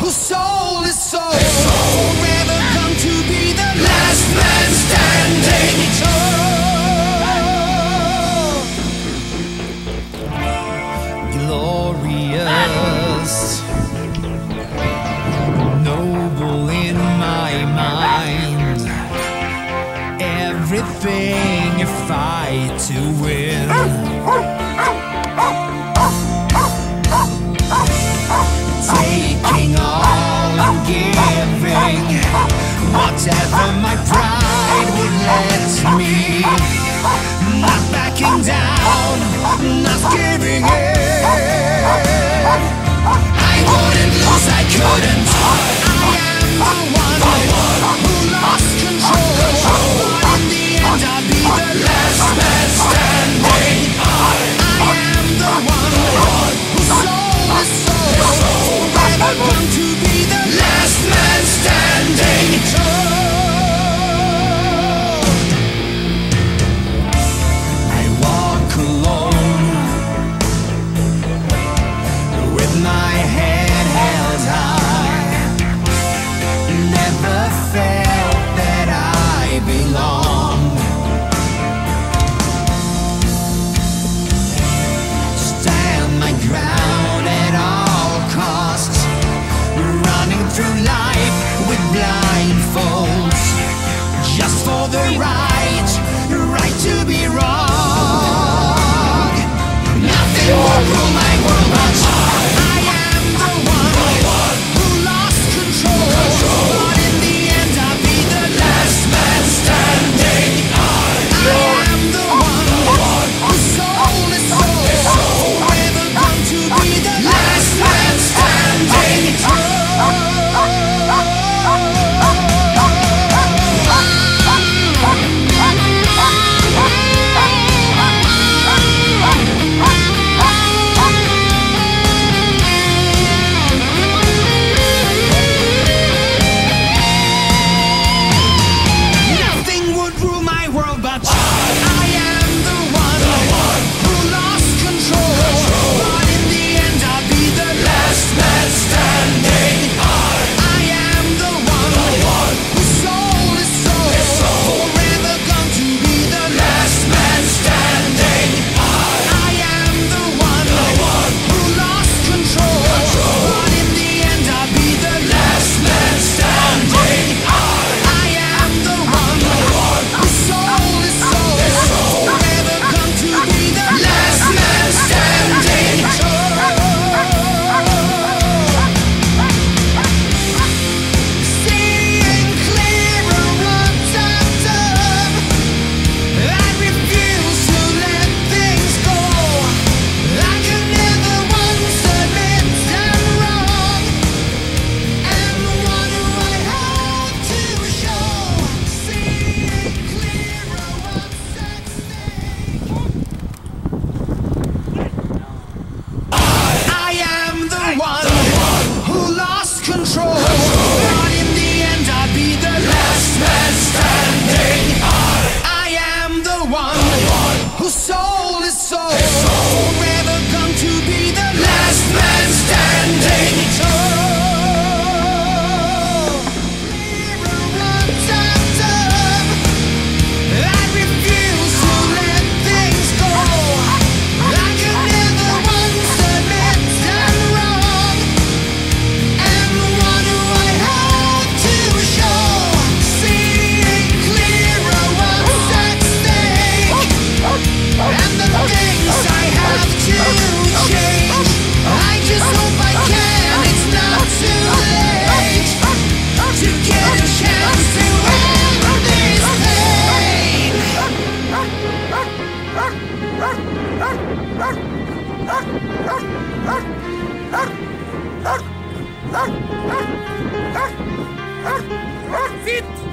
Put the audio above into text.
whose soul is sold, forever come to be the last man standing. Glorious, noble in my mind, everything you fight to win. Taking all and giving, whatever my pride would let me. Not backing down, not giving in. I wouldn't lose, I couldn't. I am the one who lost control, but in the end I'll be the last man standing. I am the one whose soul is sold, forever come to be the last man standing. I walk alone with my head held high. Never felt that I belonged. Stand my ground at all costs, running through life with blindfolds, just for the right to be wrong. Nothing will rule my world but I am the one who lost control, but in the end I'll be the last man standing. I am the one whose soul is sold, forever come to be the last man standing. Nothing would rule my world but I am the one who lost control, but in the end I'll be the last man standing. I am the one whose soul is sold, forever come to be the last man standing. I am the one who lost control, but in the end I'll be the last man standing. I am the one whose soul is sold, forever come to be the last man standing. Seeing clearer what I've done, I refuse to let things go. I can never once admit I'm wrong, and what do I have to show? Seeing clearer what's at stake. I am the one who lost control, but in the end I'll be the last man standing. I am the one whose soul is sold, forever come to be the last man standing. Clearer what I've done, I refuse to let things go. I can never once admit I'm wrong, and what do I have to show? Seeing clearer what's at stake, and the things I have to change. I just hope I can, it's not too late to get a chance to end this pain. Fit!